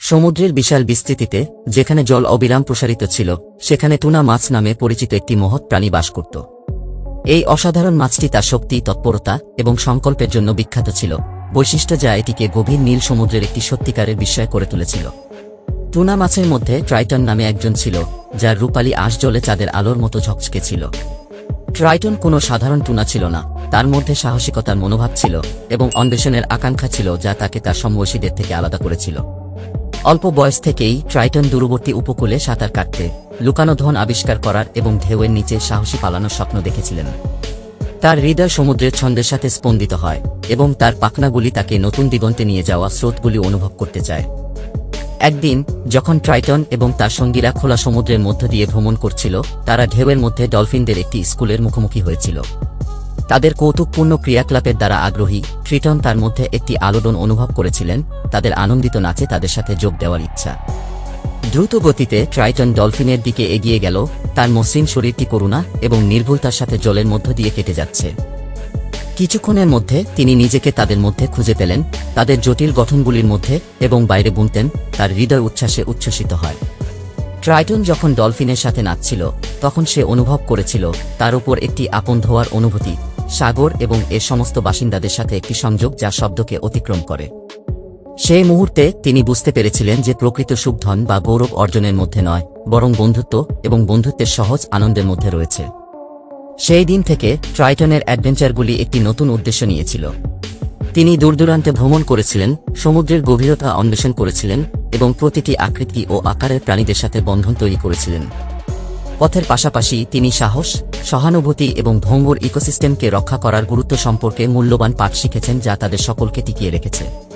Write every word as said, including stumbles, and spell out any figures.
সমুদ্রের বিশাল বিস্তৃতিতে যেখানে জল অবিরাম প্রসারিত ছিল সেখানে টুনা মাছ নামে পরিচিত একটি মহৎ প্রাণী বাস করত। এই অসাধারণ মাছটি তার শক্তি, তৎপরতা এবং সংকল্পের জন্য বিখ্যাত ছিল, বৈশিষ্ট্য যা এটিকে গভীর নীল সমুদ্রের একটি সত্যিকারের বিস্ময় করে তুলেছিল। টুনা মাছের মধ্যে ট্রাইটন নামে একজন ছিল, যার রূপালী আঁশ জলে চাঁদের আলোর মতো ঝকঝকে ছিল। ট্রাইটন কোনো সাধারণ টুনা ছিল না, তার মধ্যে সাহসিকতার মনোভাব ছিল এবং অন্বেষণের আকাঙ্ক্ষা ছিল যা তাকে তার সমবয়সীদের থেকে আলাদা করেছিল। অল্প বয়স থেকেই ট্রাইটন দূরবর্তী উপকূলে সাঁতার কাটতে, লুকানো ধন আবিষ্কার করার এবং ঢেউয়ের নিচে সাহসী পালানোর স্বপ্ন দেখেছিলেন। তার হৃদয় সমুদ্রের ছন্দের সাথে স্পন্দিত হয় এবং তার পাখনাগুলি তাকে নতুন দিগন্তে নিয়ে যাওয়া স্রোতগুলি অনুভব করতে চায়। একদিন যখন ট্রাইটন এবং তার সঙ্গীরা খোলা সমুদ্রের মধ্য দিয়ে ভ্রমণ করছিল, তারা ঢেউয়ের মধ্যে ডলফিনদের একটি স্কুলের মুখোমুখি হয়েছিল। তাদের কৌতুকপূর্ণ ক্রিয়াকলাপের দ্বারা আগ্রহী ট্রিটন তার মধ্যে একটি আলোড়ন অনুভব করেছিলেন, তাদের আনন্দিত নাচে তাদের সাথে যোগ দেওয়ার ইচ্ছা। দ্রুত গতিতে ট্রাইটন ডলফিনের দিকে এগিয়ে গেল, তার মসৃণ শরীরটি করুণা এবং নির্ভুলতার সাথে জলের মধ্য দিয়ে কেটে যাচ্ছে। কিছুক্ষণের মধ্যে তিনি নিজেকে তাদের মধ্যে খুঁজে পেলেন, তাদের জটিল গঠনগুলির মধ্যে এবং বাইরে বুনতেন, তার হৃদয় উচ্ছ্বাসে উচ্ছ্বসিত হয়। ট্রাইটন যখন ডলফিনের সাথে নাচছিল তখন সে অনুভব করেছিল তার উপর একটি আপন ধোয়ার অনুভূতি, সাগর এবং এর সমস্ত বাসিন্দাদের সাথে একটি সংযোগ যা শব্দকে অতিক্রম করে। সেই মুহূর্তে তিনি বুঝতে পেরেছিলেন যে প্রকৃত সুখ ধন বা গৌরব অর্জনের মধ্যে নয়, বরং বন্ধুত্ব এবং বন্ধুত্বের সহজ আনন্দের মধ্যে রয়েছে। সেই দিন থেকে ট্রাইটনের অ্যাডভেঞ্চারগুলি একটি নতুন উদ্দেশ্য নিয়েছিল। তিনি দূরদূরান্তে ভ্রমণ করেছিলেন, সমুদ্রের গভীরতা অন্বেষণ করেছিলেন এবং প্রতিটি আকৃতি ও আকারের প্রাণীদের সাথে বন্ধন তৈরি করেছিলেন। পথের পাশাপাশি তিনি সাহস, সহানুভূতি এবং ভঙ্গুর ইকোসিস্টেমকে রক্ষা করার গুরুত্ব সম্পর্কে মূল্যবান পাঠ শিখেছেন যা তাদের সকলকে টিকিয়ে রেখেছে।